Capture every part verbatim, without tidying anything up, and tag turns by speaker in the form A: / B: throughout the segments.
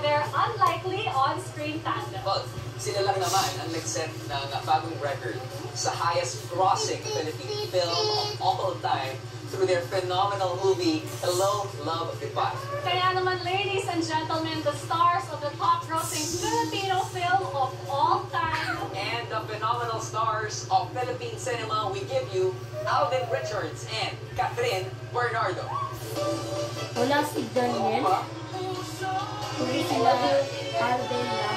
A: their unlikely on-screen tandem.
B: Well, sila lang naman ang nag-set ng bagong record sa highest-grossing Philippine film of all time through their phenomenal movie, Hello, Love, Goodbye.
A: Kaya naman, ladies and gentlemen, the stars of the top-grossing Filipino film of all time.
B: And the phenomenal stars of Philippine cinema, we give you Alden and KATHRYN Bernardo.
C: Wala si Daniel. Hindi sila Alden lang.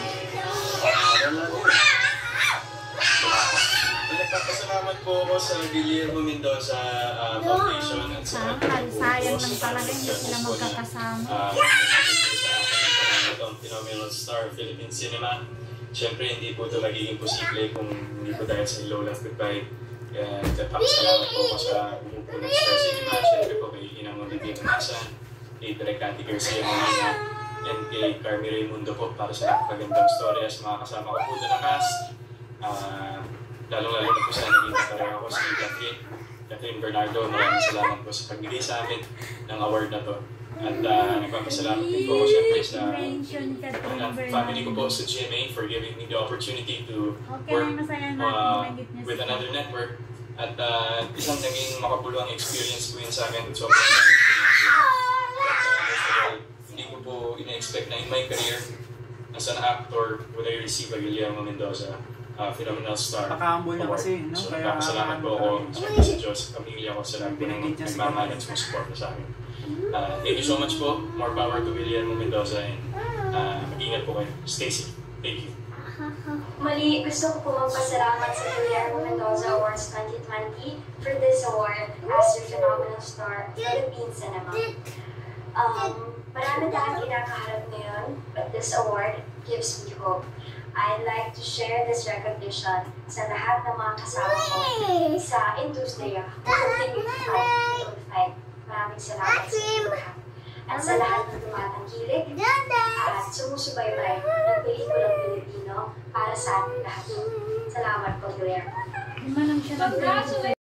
D: Nagpapasalamat po ako sa Guillermo Mendoza uh, Foundation at sa
C: sayang lang talaga hindi sila magkakasama.
D: Itong phenomenal star Philippine cinema. Siyempre hindi po ito magiging posible kung hindi po dahil sa Hello, Love, Goodbye. Kaya nagpapasalamat po ako sa umupo ng Star Cinema. Siyempre po kay Inang Olivia Manasan, kay Direk Andy Garcia Molina, and kay Carmi Raimundo po para sa napakagandang storya sa mga kasama ko po doon na cast. Uh, Lalong-lalo na po sa naging kapareha ko si KATHRYN. KATHRYN Bernardo, maraming salamat po sa pagbigay sa amin ng award na to. At uh, nagpapasalamat din po ako siyempre sa uh, family ko po sa G M A for giving me the opportunity to work uh, with another network. At uh, isang naging makabuluhang experience po yun sa akin. So, hindi ko po ina-expect na in my career as an actor would I receive a Guillermo Mendoza Uh, phenomenal star.
E: Pakahambol na kasi, no?
D: So,
E: Kaya
D: nagpapasalamat po ako sa Diyos, sa pamilya ko, sa lahat ng nagmamahal at sumusuporta sa akin. Uh, thank you so much po. More power to Guillermo Mendoza and uh, mag-ingat po kayo. Stay safe. Thank you.
F: Mali, gusto ko po magpasalamat sa Guillermo Mendoza Awards twenty twenty for this award as your phenomenal star Philippine cinema. Um, marami tayong kinakaharap ngayon, but this award gives me hope. I'd like to share this recognition sa lahat ng mga kasama ko sa industriya who continue to fight, to fight. Maraming salamat sa inyo lahat. At sa lahat ng tumatangkilik at sumusubaybay ng pelikulang Pilipino para sa ating lahat. Salamat po, Guillermo.
A: Congratulations!